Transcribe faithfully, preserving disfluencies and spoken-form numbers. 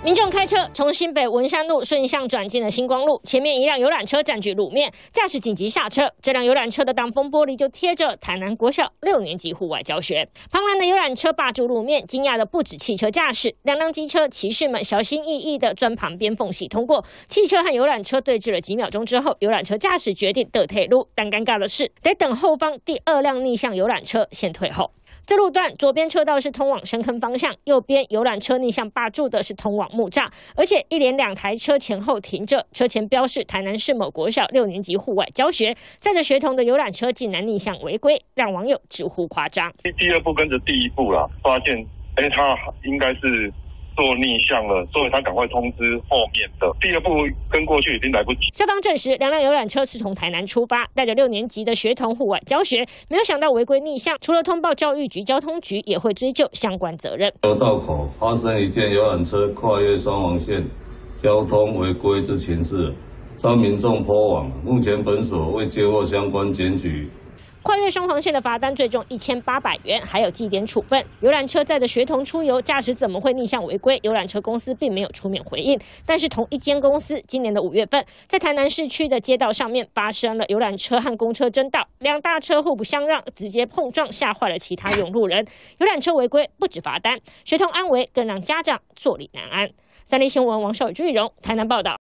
民众开车从新北文山路顺向转进了星光路，前面一辆游览车占据路面，驾驶紧急下车。这辆游览车的挡风玻璃就贴着台南国小六年级户外教学。庞然的游览车霸住路面，惊讶的不止汽车驾驶，两辆机车骑士们小心翼翼地钻旁边缝隙通过。汽车和游览车对峙了几秒钟之后，游览车驾驶决定得退路，但尴尬的是，得等后方第二辆逆向游览车先退后。 这路段左边车道是通往深坑方向，右边游览车逆向霸住的是通往木栅，而且一连两台车前后停着，车前标示台南市某国小六年级户外教学，载着学童的游览车竟然逆向违规，让网友直呼夸张。 第二步跟着第一步啦，发现哎，他应该是 做逆向了，所以他赶快通知后面的。第二步跟过去已经来不及。消防证实，两辆游览车是从台南出发，带着六年级的学童户外教学，没有想到违规逆向，除了通报教育局、交通局，也会追究相关责任。 道口发生一件游览车跨越双黄线交通违规之情事，遭民众泼网。目前本所未接获相关检举。 跨越双黄线的罚单最重一千八百元，还有记点处分。游览车载着学童出游，驾驶怎么会逆向违规？游览车公司并没有出面回应。但是同一间公司今年的五月份，在台南市区的街道上面发生了游览车和公车争道，两大车互不相让，直接碰撞，吓坏了其他用路人。游览车违规不止罚单，学童安危更让家长坐立难安。三立新闻王少宇、朱玉荣台南报道。